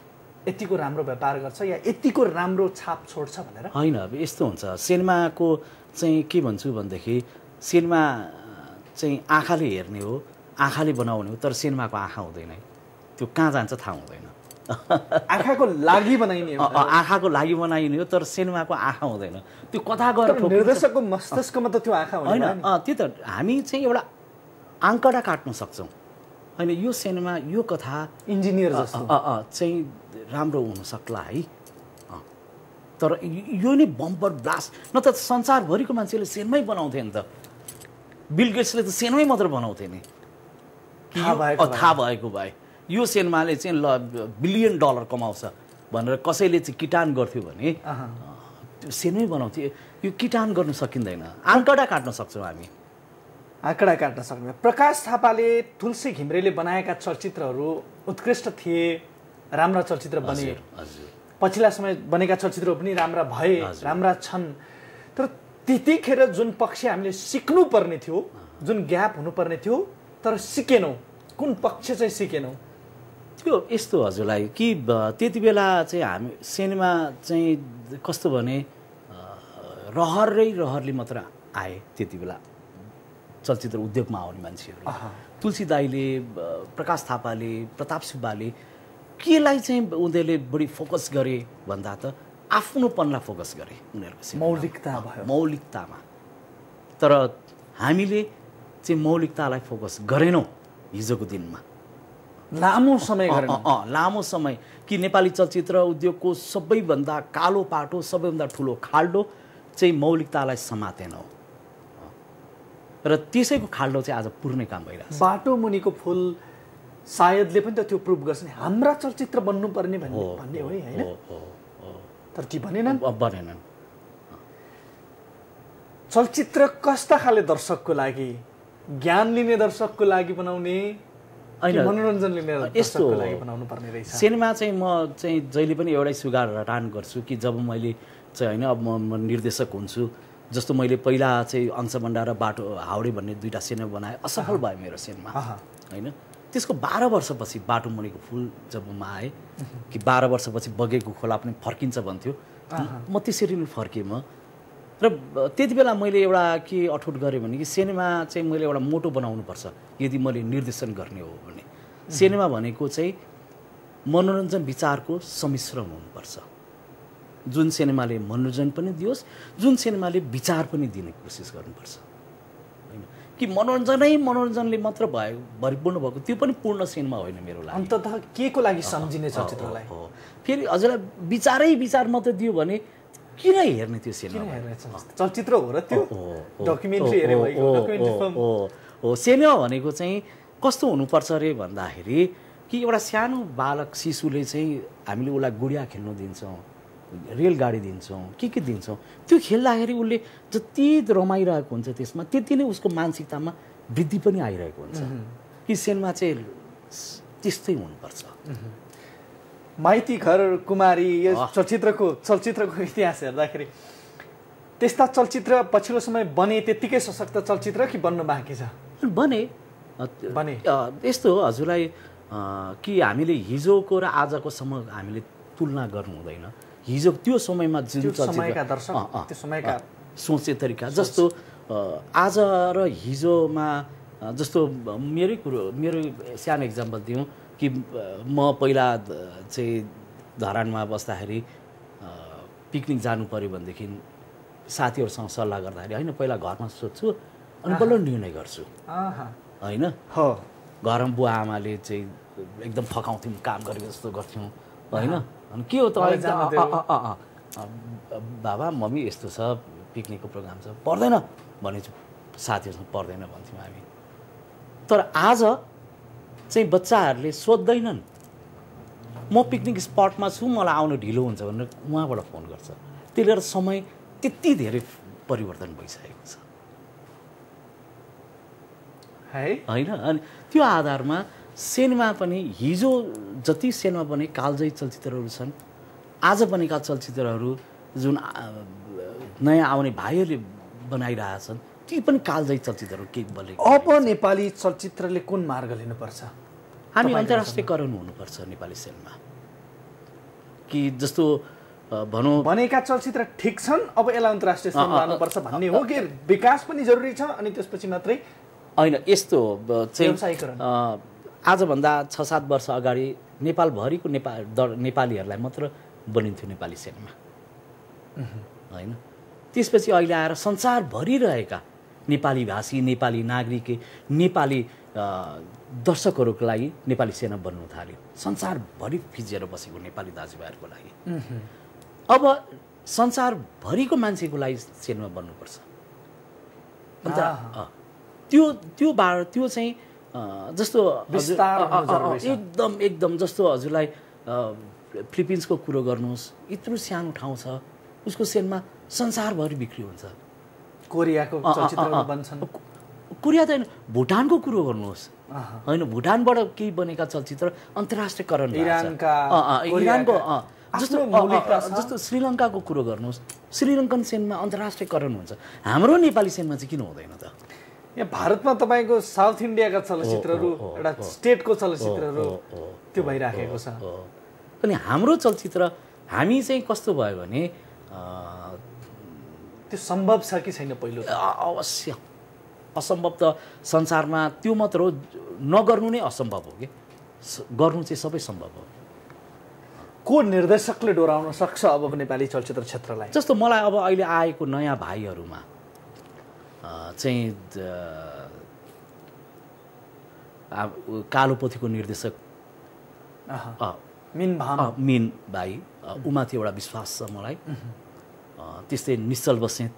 यतिको राम्रो व्यापार गर्छ या यतिको राम्रो छाप छोड्छ भनेर? होइन, अब यस्तो हुन्छ सिनेमाको चाहिँ के भन्छु भनेदेखि सिनेमा चाहिँ आँखाले हेर्ने हो, आँखाले बनाउने हो, तर सिनेमाको आँखा हुँदैन, त्यो कहाँ जान्छ थाहा हुँदैन। आँखाको लागि बनाइने हो, आँखाको लागि बनाइने हो, तर सिनेमाको आँखा हुँदैन, त्यो कता गएर निर्देशकको मस्तिष्कमा त त्यो आँखा होइन। त्यो त हामी चाहिँ एउटा आँकडा काट्न सक्छौँ होइन, यो सिनेमा यो कथा इन्जिनियर जस्तो चाहिँ राम्रो हुन सक्ला है, तर यो नै बम्पर ब्लास्ट न त संसारभरिको मान्छेले सिनेमै बनाउँथे नि त। बिल गेट्सले त सिनेमै मात्र बनाउँथे नि, थाहा भएको भए यो सिनेमाले चाहिँ $1 बिलियन कमाउँछ भनेर कसैले चाहिँ किटान गर्थ्यो भने त्यो सिनेमै बनाउँथ्यो। यो किटान गर्न सकिँदैन, आँकडा काट्न सक्छौँ हामी, आँकडा काट्न सक्ने। प्रकाश थापाले तुलसी घिम्रेले बनाएका चलचित्रहरू उत्कृष्ट थिए, राम्रा चलचित्र बने, पछिल्ला समय बनेका चलचित्रहरू पनि राम्रा भए, राम्रा छन्। तर त्यतिखेर जुन पक्ष हामीले सिक्नुपर्ने थियो, जुन ग्याप हुनुपर्ने थियो तर सिकेनौँ, कुन पक्ष चाहिँ सिकेनौँ? त्यो यस्तो हजुरलाई कि त्यति बेला चाहिँ हामी सिनेमा चाहिँ कस्तो भने रहरले मात्र आए त्यति बेला चलचित्र उद्योगमा आउने मान्छेहरू। तुलसी दाईले, प्रकाश थापाले, प्रताप सुब्बाले केलाई चाहिँ उनीहरूले बढी फोकस गरे भन्दा त आफ्नोपनलाई फोकस गरे, उनीहरूको मौलिकतामा। तर हामीले चाहिँ मौलिकतालाई फोकस गरेनौँ हिजोको दिनमा, लामो समय कि नेपाली चलचित्र उद्योगको सबैभन्दा कालो पाटो, सबैभन्दा ठुलो खाल्डो चाहिँ मौलिकतालाई समातेनौँ र त्यसैको खाल्डो चाहिँ आज पुर्ने काम भइरहेको छ। बाटो मुनिको फुल सायदले पनि त त्यो प्रुभ गर्छ नि, हाम्रा चलचित्र बन्नुपर्ने भन्ने हो नि, होइन? तर ती बनेनन्। चलचित्र कस्ता खाले दर्शकको लागि, ज्ञान लिने दर्शकको लागि बनाउने, मनोरञ्जन लिने दर्शकको लागि बनाउनु पर्ने रहेछ? सिनेमा चाहिँ म चाहिँ जहिले पनि एउटै सुगारटान गर्छु कि जब मैले चाहिँ होइन अब म निर्देशक हुन्छु, जस्तो मैले पहिला चाहिँ अंशभण्डा र बाटो हाउडे भन्ने 2टा सिनेमा बनाएँ, असफल भयो मेरो सिनेमा होइन। त्यसको 12 वर्षपछि बाटो मुनिको फुल जब म आएँ कि 12 वर्षपछि बगेको खोला पनि फर्किन्छ भन्थ्यो, म त्यसरी नै फर्केँ म। र त्यति बेला मैले एउटा के अठोट गरेँ भने कि सिनेमा चाहिँ मैले एउटा मोटो बनाउनुपर्छ यदि मैले निर्देशन गर्ने हो भने। सिनेमा भनेको चाहिँ मनोरञ्जन विचारको सम्मिश्रण हुनुपर्छ, जुन सिनेमाले मनोरञ्जन पनि दियोस्, जुन सिनेमाले विचार पनि दिने कोसिस गर्नुपर्छ होइन। कि मनोरञ्जनले मात्र भयो भरिपूर्ण भएको त्यो पनि पूर्ण सिनेमा होइन मेरो लागि। अन्ततः के को लागि सम्झिने चलचित्रलाई? फेरि हजुरलाई विचार मात्र दियो भने किन हेर्ने त्यो सिनेमा? चलचित्र हो र त्यो डकुमेन्ट्री हेरे भएको डकुमेन्ट्री फिल्म हो। सिनेमा भनेको चाहिँ कस्तो हुनुपर्छ रे भन्दाखेरि कि एउटा सानो बालक शिशुले चाहिँ हामीले उसलाई गुडिया खेल्नु दिन्छौँ, रेलगाडी दिन्छौँ, के दिन्छौँ, त्यो खेल्दाखेरि उसले जति रमाइरहेको हुन्छ त्यसमा त्यति नै उसको मानसिकतामा वृद्धि पनि आइरहेको हुन्छ। कि सिनेमा चाहिँ त्यस्तै हुनुपर्छ। माइती घर कुमारी यो चलचित्रको इतिहास हेर्दाखेरि त्यस्ता चलचित्र पछिल्लो समय बने, त्यत्तिकै सशक्त चलचित्र कि बन्न बाँकी छ? बने। यस्तो हो हजुरलाई कि हामीले हिजोको र आजको समय हामीले तुलना गर्नु हुँदैन। हिजो त्यो समयमा जुन समयका दर्शक, त्यो समयका सोचे तरिका जस्तो आज र हिजोमा जस्तो मेरो सानो इक्जाम्पल दिउँ कि म पहिला चाहिँ धरानमा बस्दाखेरि पिकनिक जानु पऱ्यो भनेदेखि साथीहरूसँग सल्लाह गर्दाखेरि होइन पहिला घरमा सोध्छु अनि बल्ल निर्णय गर्छु होइन। घरमा बुवा आमाले चाहिँ एकदम फकाउँथ्यौँ, काम गरेको जस्तो गर्थ्यौँ होइन। अनि के हो त बाबा मम्मी यस्तो छ, पिकनिकको प्रोग्राम छ, पर्दैन भनेछु, साथीहरूसँग पर्दैन भन्थ्यौँ हामी। तर आज चाहिँ बच्चाहरूले सोध्दैनन्, म पिकनिक स्पटमा छु मलाई आउनु ढिलो हुन्छ भनेर उहाँबाट फोन गर्छ। त्यसले गर्दा समय त्यति धेरै परिवर्तन भइसकेको छ होइन। अनि त्यो आधारमा सिनेमा पनि हिजो जति सिनेमा बने कालजयी चलचित्रहरू छन्, आज बनेका चलचित्रहरू जुन नयाँ आउने भाइहरूले बनाइरहेछन् ती पनि कालजयी चलचित्रहरू के बनेको। अब नेपाली चलचित्रले कुन मार्ग लिनुपर्छ? हामी अन्तर्राष्ट्रियकरण हुनुपर्छ नेपाली सिनेमा। कि जस्तो भनौँ बनेका चलचित्र ठिक छन् अब यसलाई अन्तर्राष्ट्रिय स्तरमा लानुपर्छ भन्ने हो कि विकास पनि जरुरी छ अनि त्यसपछि मात्रै होइन यस्तो चाहिँ व्यवसायीकरण आजभन्दा 6-7 वर्ष अगाडि नेपालभरिको नेपालीहरूलाई मात्र बनिन्थ्यो नेपाली सिनेमा होइन त्यसपछि अहिले आएर संसारभरि रहेका नेपाली भाषी नेपाली नागरिक नेपाली दर्शकहरूको लागि नेपाली सिनेमा बन्नु थाल्यो संसारभरि फिजिएर बसेको नेपाली दाजुभाइहरूको लागि अब संसारभरिको मान्छेको लागि सिनेमा बन्नुपर्छ अन्त त्यो चाहिँ जस्तो एकदम जस्तो हजुरलाई फिलिपिन्सको कुरो गर्नुहोस् यत्रो सानो ठाउँ छ उसको सिनेमा संसारभरि बिक्री हुन्छ कोरियाको चलचित्रहरू बन्छन् कोरिया त होइन भुटानको कुरो गर्नुहोस् होइन भुटानबाट केही बनेका चलचित्र अन्तर्राष्ट्रियकरण इरानको जस्तो श्रीलङ्काको कुरो गर्नुहोस् श्रीलङ्कन सिनेमा अन्तर्राष्ट्रियकरण हुन्छ हाम्रो नेपाली सिनेमा चाहिँ किन हुँदैन त यहाँ भारतमा तपाईँको साउथ इन्डियाका चलचित्रहरू एउटा स्टेटको चलचित्रहरू त्यो भइराखेको छ अनि हाम्रो चलचित्र हामी चाहिँ कस्तो भयो भने त्यो सम्भव छ कि छैन पहिलो अवश्य असम्भव त संसारमा त्यो मात्र हो नगर्नु नै असम्भव हो कि गर्नु चाहिँ सबै सम्भव हो को निर्देशकले डोराउन सक्छ अब नेपाली चलचित्र क्षेत्रलाई जस्तो मलाई अब अहिले आएको नयाँ भाइहरूमा चाहिँ कालोपोथीको निर्देशक मिन भाइ उमाथि एउटा विश्वास छ मलाई त्यस्तै निश्चल बस्नेत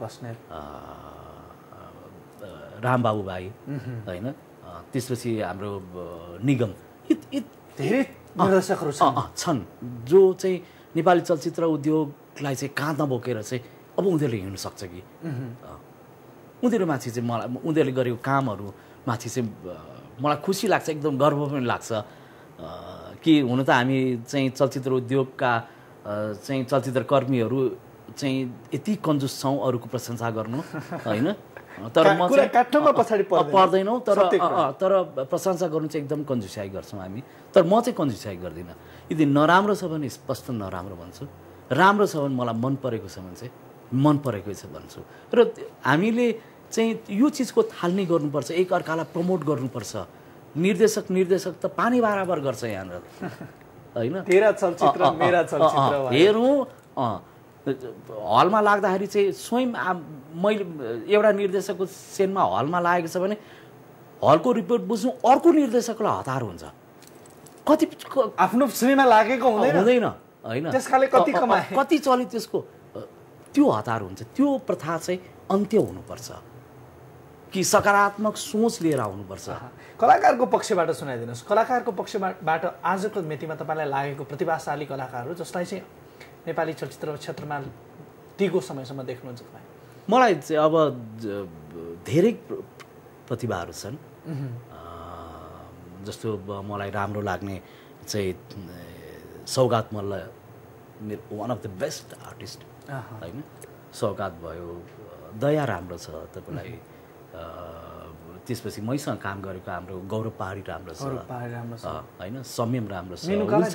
रामबाबु भाइ होइन त्यसपछि हाम्रो निगम धेरै निर्देशकहरू छन् जो चाहिँ नेपाली चलचित्र उद्योगलाई चाहिँ काँधमा बोकेर चाहिँ अब उनीहरूले हिँड्नु सक्छ कि उनीहरूमाथि चाहिँ मलाई उनीहरूले गरेको कामहरूमाथि चाहिँ मलाई खुसी लाग्छ एकदम गर्व पनि लाग्छ कि हुन त हामी चाहिँ चलचित्र उद्योगका चाहिँ चलचित्र कर्मीहरू चाहिँ यति कन्जुस छौँ अरूको प्रशंसा गर्नु होइन तर म चाहिँ पर्दैनौँ तर प्रशंसा गर्नु चाहिँ एकदम कन्जुस्याइ गर्छौँ हामी तर म चाहिँ कन्जुस्याइ गर्दिनँ यदि नराम्रो छ भने स्पष्ट नराम्रो भन्छु राम्रो छ भने मलाई मन परेको छ भने चाहिँ मन परेकै छ भन्छु र हामीले चाहिँ यो चिजको थालनी गर्नुपर्छ एक अर्कालाई प्रमोट गर्नुपर्छ निर्देशक त पानी बराबर गर्छ यहाँनिर होइन हेरौँ हलमा लाग्दाखेरि चाहिँ स्वयं मैले एउटा निर्देशकको सिनेमा हलमा लागेको छ भने हलको रिपोर्ट बुझ्नु अर्को निर्देशकलाई हतार हुन्छ कति आफ्नो सिनेमा लागेको हुँदैन होइन कति चल्यो त्यसको त्यो हतार हुन्छ त्यो प्रथा चाहिँ अन्त्य हुनुपर्छ कि सकारात्मक सोच लिएर आउनुपर्छ कलाकारको पक्षबाट सुनाइदिनुहोस् कलाकारको पक्षबाट आजको मितिमा तपाईँलाई लागेको प्रतिभाशाली कलाकारहरू जसलाई चाहिँ नेपाली चलचित्र क्षेत्रमा दिगो समयसम्म देख्नुहुन्छ तपाईँ मलाई चाहिँ अब धेरै प्रतिभाहरू छन् जस्तो मलाई राम्रो लाग्ने चाहिँ सौगात मल्ल मेरो one of the best artist होइन सौगात भयो दया राम्रो छ तपाईँलाई त्यसपछि मैसँग काम गरेको हाम्रो गौरव पहाडी राम्रो छ होइन संयम राम्रो छ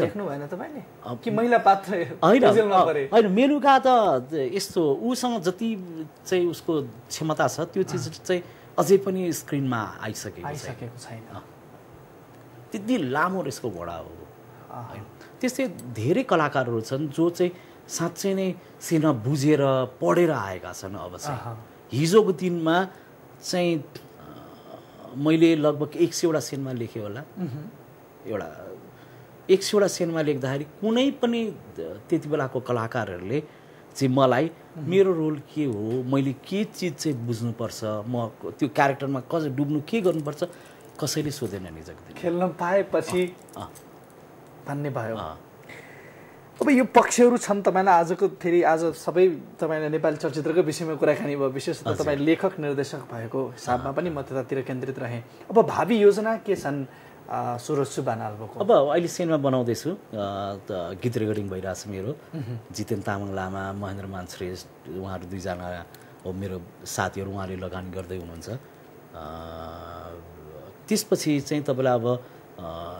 होइन मेनुका त यस्तो उसँग जति चाहिँ उसको क्षमता छ त्यो चिज चाहिँ अझै पनि स्क्रिनमा आइसकेको छैन त्यति लामो यसको घोडा हो होइन त्यस्तै धेरै कलाकारहरू छन् जो चाहिँ साँच्चै नै सिनेमा बुझेर पढेर आएका छन् अब चाहिँ हिजोको दिनमा चाहिँ मैले लगभग 100वटा सिनेमा लेखेँ होला एउटा 100वटा सिनेमा लेख्दाखेरि कुनै पनि त्यति बेलाको कलाकारहरूले चाहिँ मलाई मेरो रोल के हो मैले के चिज चाहिँ बुझ्नुपर्छ म त्यो क्यारेक्टरमा कसरी डुब्नु के गर्नुपर्छ कसैले सोधेन नि जग्गा खेल्न पाएपछि भन्ने भयो अब यो पक्षहरू छन् तपाईँलाई आजको फेरि आज सबै तपाईँले नेपाली चलचित्रको विषयमा कुराकानी भयो विशेषतः तपाईँ लेखक निर्देशक भएको हिसाबमा पनि म त्यतातिर केन्द्रित रहेँ अब भावी योजना के छन् सुरज सुब्बा नाल्बोको अब अहिले सिनेमा बनाउँदैछु गीत रेकर्डिङ भइरहेछ मेरो जितेन तामाङ लामा महेन्द्र मान श्रेष्ठ उहाँहरू दुईजना हो मेरो साथीहरू उहाँले लगानी गर्दै हुनुहुन्छ त्यसपछि चाहिँ तपाईँलाई अब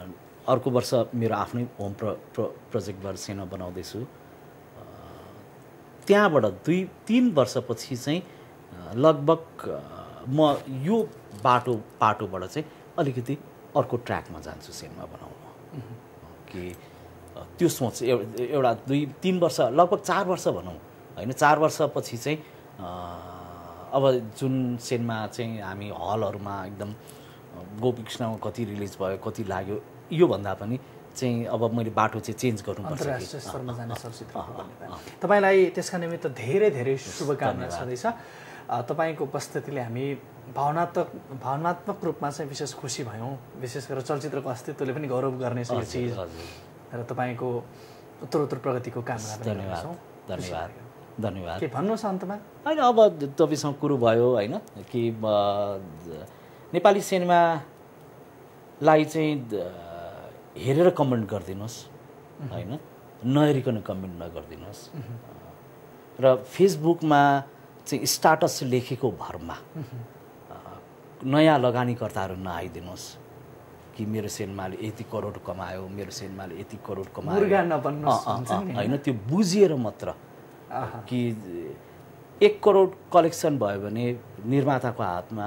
अर्को वर्ष मेरो आफ्नै होम प्रोजेक्टबाट सिनेमा बनाउँदैछु। त्यहाँबाट 2-3 वर्षपछि चाहिँ लगभग म यो पाटोबाट चाहिँ अलिकति अर्को ट्र्याकमा जान्छु सिनेमा बनाउन कि त्यो सोच एउटा 2-3 वर्ष लगभग 4 वर्ष भनौँ होइन 4 वर्षपछि चाहिँ अब जुन सिनेमा चाहिँ हामी हलहरूमा एकदम गोपीकृष्णमा कति रिलिज भयो कति लाग्यो यो भन्दा पनि चाहिँ अब मैले बाटो चाहिँ चेन्ज गर्नुपर्छ अन्तर्राष्ट्रिय स्तरमा जाने चलचित्र तपाईँलाई त्यसका निमित्त धेरै धेरै शुभकामना छँदैछ। तपाईँको उपस्थितिले हामी भावनात्मक रूपमा चाहिँ विशेष खुसी भयौँ। विशेष गरेर चलचित्रको अस्तित्वले पनि गौरव गर्नेछ यो चिज र तपाईँको उत्तरोत्तर प्रगतिको कामना पनि गर्छौँ। धन्यवाद। के भन्नुहोस् अन्तमा? होइन अब तपाईँसँग कुरो भयो होइन कि नेपाली सिनेमालाई चाहिँ हेरेर कमेन्ट गरिदिनुहोस् होइन नहेरिकन कमेन्ट नगरिदिनुहोस् र फेसबुकमा चाहिँ स्टाटस लेखेको भरमा नयाँ लगानीकर्ताहरू नआइदिनुहोस् कि मेरो सिनेमाले यति करोड कमायो मेरो सिनेमाले यति करोड कमायो होइन त्यो बुझिएर मात्र कि 1 करोड कलेक्सन भयो भने निर्माताको हातमा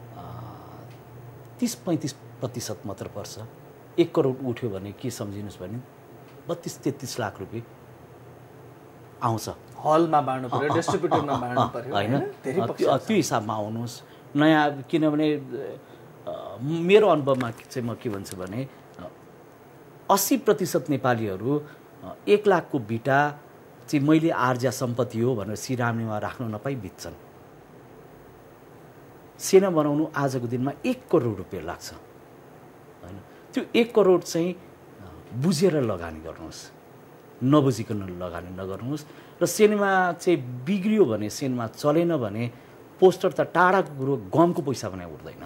30-35% मात्र पर्छ। 1 करोड उठ्यो भने के सम्झिनुहोस् भने 32-33 लाख रुपियाँ आउँछ। हलमा बाँड्नु पर्यो डिस्ट्रिब्युटरमा बाँड्नु पर्यो होइन त्यो हिसाबमा आउनुहोस् नयाँ। किनभने मेरो अनुभवमा चाहिँ म के भन्छु भने 80% नेपालीहरू 1 लाखको बिटा चाहिँ मैले आर्जा सम्पत्ति हो भनेर सिराम्नीमा राख्न नपाई बित्छन्। सिनेमा बनाउनु आजको दिनमा 1 करोड रुपियाँ लाग्छ होइन। त्यो 1 करोड चाहिँ बुझेर लगानी गर्नुहोस् नबुझिकन लगानी नगर्नुहोस्। र सिनेमा चाहिँ बिग्रियो भने सिनेमा चलेन भने पोस्टर त टाढाको कुरो गमको पैसा पनि उठ्दैन।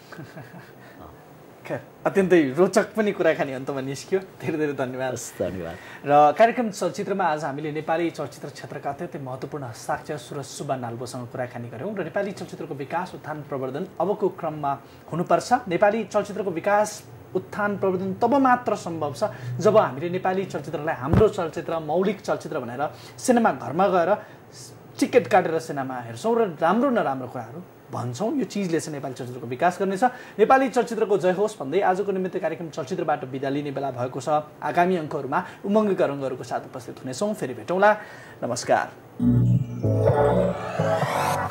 अत्यन्तै रोचक पनि कुराकानी अन्तमा निस्क्यो। धेरै धेरै धन्यवाद। र कार्यक्रम चलचित्रमा आज हामीले नेपाली चलचित्र क्षेत्रका अत्यन्तै महत्त्वपूर्ण हस्ताक्षर सुरज सुब्बा नाल्बोसँग कुराकानी गऱ्यौँ र नेपाली चलचित्रको विकास उत्थान प्रवर्धन अबको क्रममा हुनुपर्छ। नेपाली चलचित्रको विकास उत्थान प्रवर्धन तब मात्र सम्भव छ जब हामीले नेपाली चलचित्रलाई हाम्रो चलचित्र मौलिक चलचित्र भनेर सिनेमा घरमा गएर टिकट काटेर सिनेमा हेर्छौँ र राम्रो नराम्रो कुराहरू भन्छौँ। यो चिजले चाहिँ नेपाली चलचित्रको विकास गर्नेछ। नेपाली चलचित्रको जय होस् भन्दै आजको निमित्त कार्यक्रम चलचित्रबाट बिदा लिने बेला भएको छ। आगामी अङ्कहरूमा उमङ्गका रङ्गहरूको साथ उपस्थित हुनेछौँ। फेरि भेटौँला। नमस्कार।